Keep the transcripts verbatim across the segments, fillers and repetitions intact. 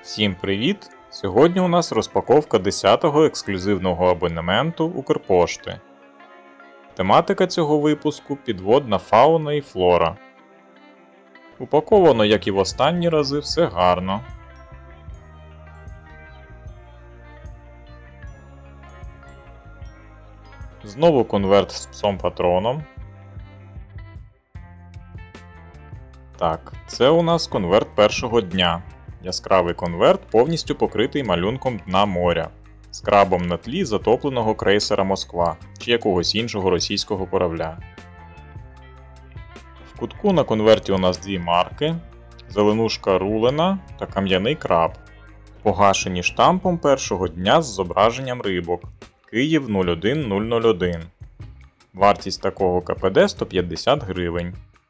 Всім привіт! Сьогодні у нас розпаковка десятого ексклюзивного абонементу Укрпошти. Тематика цього випуску – підводна фауна і флора. Упаковано, як і в останні рази, все гарно. Знову конверт з псом-патроном. Так, це у нас конверт першого дня. Яскравий конверт, повністю покритий малюнком дна моря, з крабом на тлі затопленого крейсера Москва чи якогось іншого російського корабля. В кутку на конверті у нас дві марки – зеленушка рулена та кам'яний краб, погашені штампом першого дня з зображенням рибок Київ нуль один нуль нуль один. Вартість такого КПД сто п'ятдесят гривень.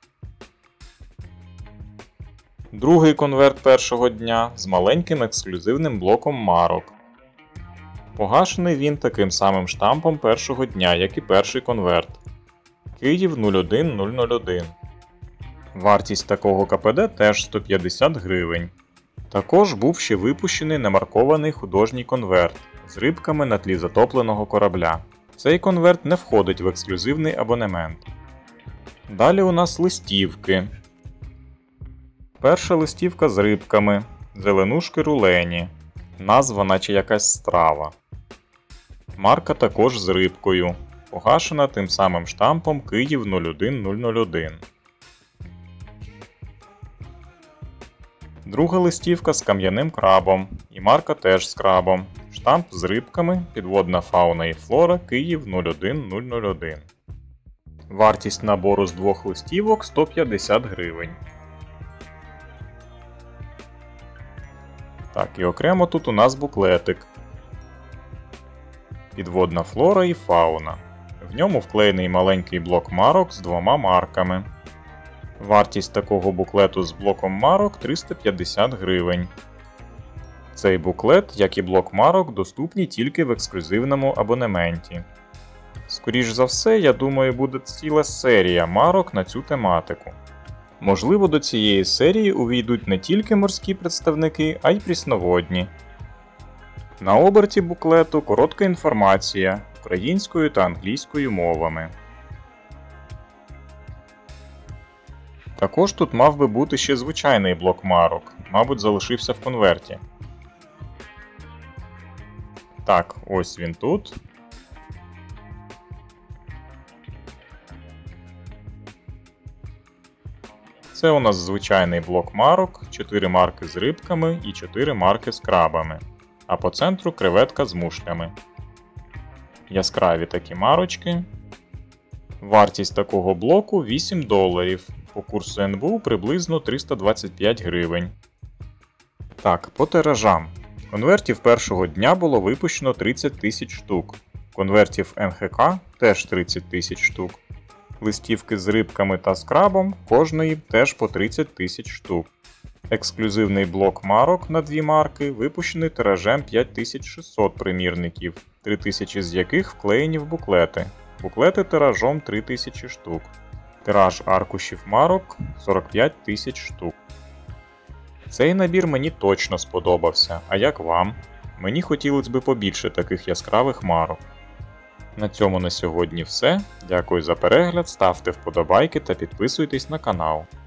Другий конверт першого дня з маленьким ексклюзивним блоком марок. Погашений він таким самим штампом першого дня, як і перший конверт. Київ нуль один нуль нуль один. Вартість такого КПД теж сто п'ятдесят гривень. Також був ще випущений немаркований художній конверт з рибками на тлі затопленого корабля. Цей конверт не входить в ексклюзивний абонемент. Далі у нас листівки. Перша листівка з рибками, зеленушки рулені, назва наче якась страва. Марка також з рибкою, погашена тим самим штампом Київ нуль один нуль нуль один. Друга листівка з кам'яним крабом, і марка теж з крабом, штамп з рибками, підводна фауна і флора Київ нуль один нуль нуль один. Вартість набору з двох листівок сто п'ятдесят гривень. Так, і окремо тут у нас буклетик. Підводна флора і фауна. В ньому вклеєний маленький блок марок з двома марками. Вартість такого буклету з блоком марок триста п'ятдесят гривень. Цей буклет, як і блок марок, доступні тільки в ексклюзивному абонементі. Скоріш за все, я думаю, буде ціла серія марок на цю тематику. Можливо, до цієї серії увійдуть не тільки морські представники, а й прісноводні. На оберті буклету коротка інформація українською та англійською мовами. Також тут мав би бути ще звичайний блок марок, мабуть, залишився в конверті. Так, ось він тут. Це у нас звичайний блок марок, чотири марки з рибками і чотири марки з крабами, а по центру креветка з мушлями. Яскраві такі марочки. Вартість такого блоку вісім доларів, по курсу ен бе у приблизно триста двадцять п'ять гривень. Так, по тиражам. Конвертів першого дня було випущено тридцять тисяч штук, конвертів ен ха ка теж тридцять тисяч штук. Листівки з рибками та з крабом, кожної теж по тридцять тисяч штук. Ексклюзивний блок марок на дві марки випущений тиражем п'ять тисяч шістсот примірників, три тисячі з яких вклеєні в буклети. Буклети тиражом три тисячі штук. Тираж аркушів марок сорок п'ять тисяч штук. Цей набір мені точно сподобався, а як вам? Мені хотілося б побільше таких яскравих марок. На цьому на сьогодні все. Дякую за перегляд, ставте вподобайки та підписуйтесь на канал.